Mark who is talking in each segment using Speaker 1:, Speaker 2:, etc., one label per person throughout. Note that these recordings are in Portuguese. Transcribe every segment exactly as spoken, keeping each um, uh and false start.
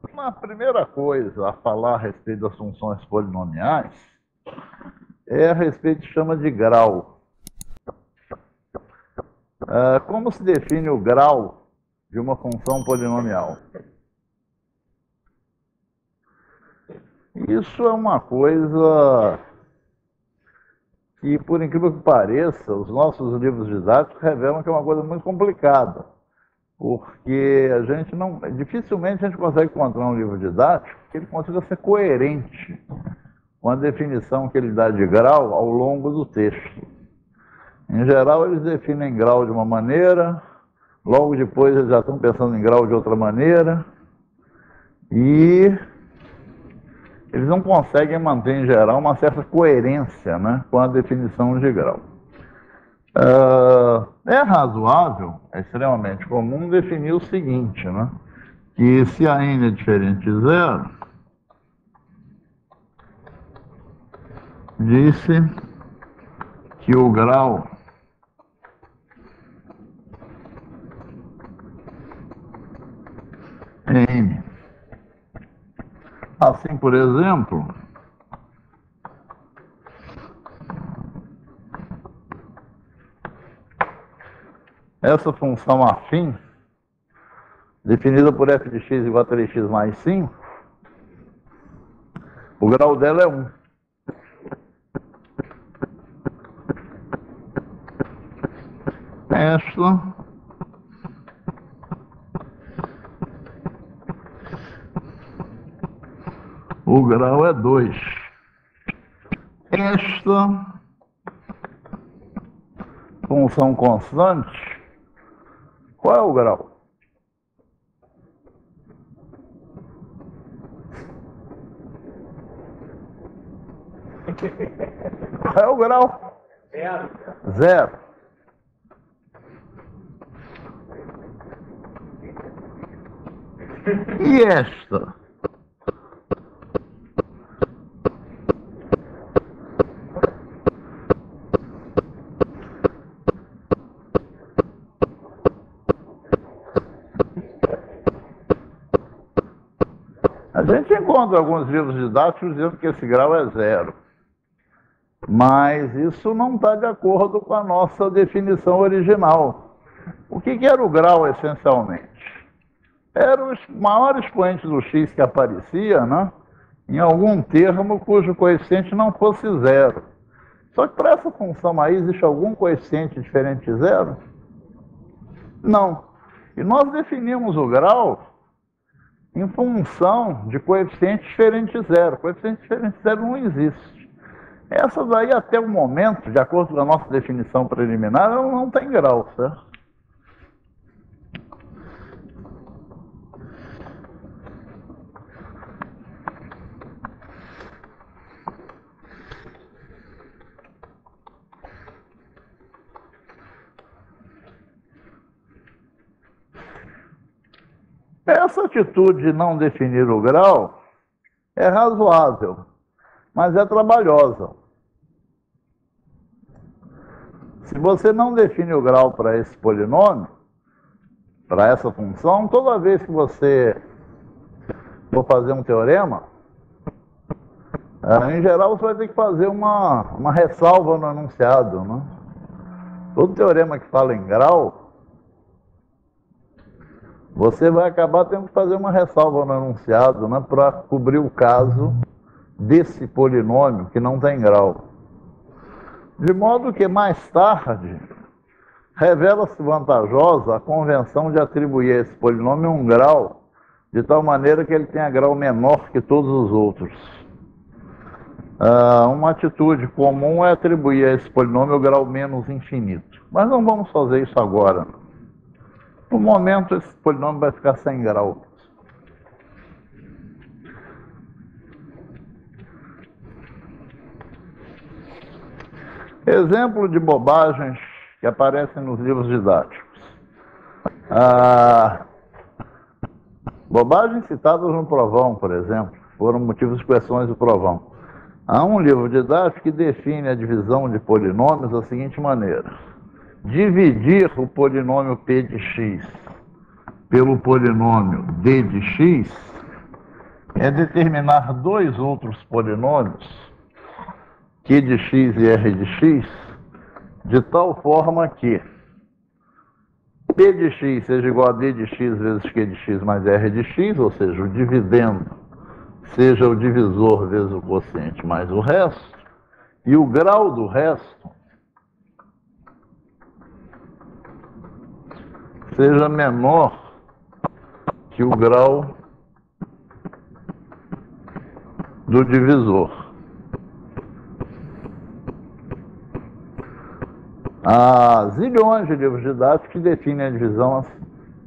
Speaker 1: A primeira coisa a falar a respeito das funções polinomiais é a respeito que chama de grau. Ah, como se define o grau de uma função polinomial? Isso é uma coisa que, por incrível que pareça, os nossos livros didáticos revelam que é uma coisa muito complicada, porque a gente não, dificilmente a gente consegue encontrar um livro didático que ele consiga ser coerente com a definição que ele dá de grau ao longo do texto. Em geral, eles definem grau de uma maneira, logo depois eles já estão pensando em grau de outra maneira, e eles não conseguem manter, em geral, uma certa coerência, né, com a definição de grau. Uh, é razoável, é extremamente comum definir o seguinte, né, que se a n é diferente de zero, disse que o grau é n. Assim, por exemplo, essa função afim, definida por f de x igual a três x mais cinco, o grau dela é um. Esta o grau é dois. Esta função constante, qual é o grau? Qual é o grau?
Speaker 2: Zero.
Speaker 1: Zero. E esta? A gente encontra alguns livros didáticos dizendo que esse grau é zero. Mas isso não está de acordo com a nossa definição original. O que, que era o grau, essencialmente? Era o maior expoente do x que aparecia, né, em algum termo cujo coeficiente não fosse zero. Só que para essa função aí, existe algum coeficiente diferente de zero? Não. E nós definimos o grau em função de coeficiente diferente de zero. Coeficiente diferente de zero não existe. Essa daí, até o momento, de acordo com a nossa definição preliminar, ela não tem grau, certo? Essa atitude de não definir o grau é razoável, mas é trabalhosa. Se você não define o grau para esse polinômio, para essa função, toda vez que você for fazer um teorema, em geral você vai ter que fazer uma, uma ressalva no enunciado, né? Todo teorema que fala em grau, você vai acabar tendo que fazer uma ressalva no enunciado, né, para cobrir o caso desse polinômio que não tem grau. De modo que, mais tarde, revela-se vantajosa a convenção de atribuir a esse polinômio um grau, de tal maneira que ele tenha grau menor que todos os outros. Uh, uma atitude comum é atribuir a esse polinômio o grau menos infinito. Mas não vamos fazer isso agora. No momento, esse polinômio vai ficar sem grau. Exemplo de bobagens que aparecem nos livros didáticos. Ah, bobagens citadas no provão, por exemplo, foram motivos de questões do provão. Há um livro didático que define a divisão de polinômios da seguinte maneira: dividir o polinômio p de x pelo polinômio d de x é determinar dois outros polinômios, Q de x e R de x, de tal forma que P de x seja igual a D de x vezes Q de x mais R de x, ou seja, o dividendo seja o divisor vezes o quociente mais o resto, e o grau do resto seja menor que o grau do divisor. Há zilhões de livros didáticos que definem a divisão assim.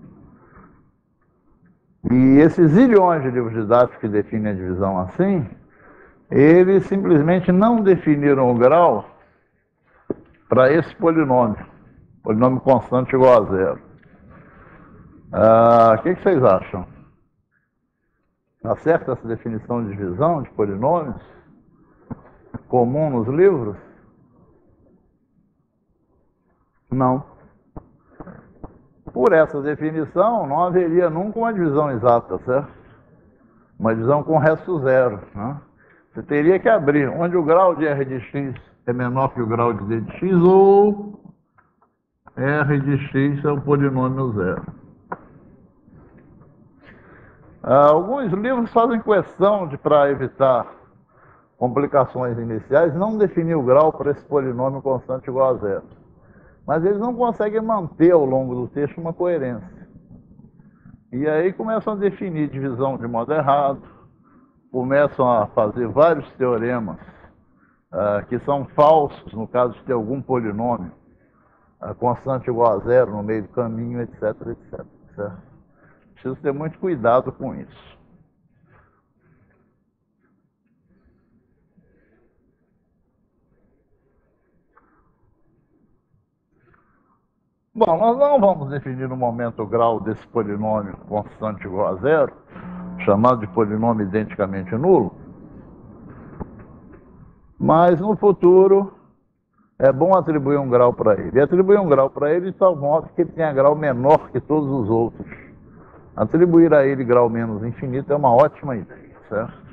Speaker 1: E esses zilhões de livros didáticos que definem a divisão assim, eles simplesmente não definiram o grau para esse polinômio, polinômio constante igual a zero. Ah, o que, que vocês acham? Está certa essa definição de divisão de polinômios comum nos livros? Não. Por essa definição, não haveria nunca uma divisão exata, certo? Uma divisão com resto zero, né? Você teria que abrir onde o grau de R de x é menor que o grau de D de x, ou R de x é o polinômio zero. Ah, alguns livros fazem questão de, para evitar complicações iniciais, não definir o grau para esse polinômio constante igual a zero. Mas eles não conseguem manter ao longo do texto uma coerência. E aí começam a definir divisão de modo errado, começam a fazer vários teoremas uh, que são falsos no caso de ter algum polinômio uh, constante igual a zero no meio do caminho, etc, etc. Certo? Preciso ter muito cuidado com isso. Bom, nós não vamos definir no momento o grau desse polinômio constante igual a zero, chamado de polinômio identicamente nulo, mas no futuro é bom atribuir um grau para ele. E atribuir um grau para ele de tal modo que ele tenha grau menor que todos os outros. Atribuir a ele grau menos infinito é uma ótima ideia, certo?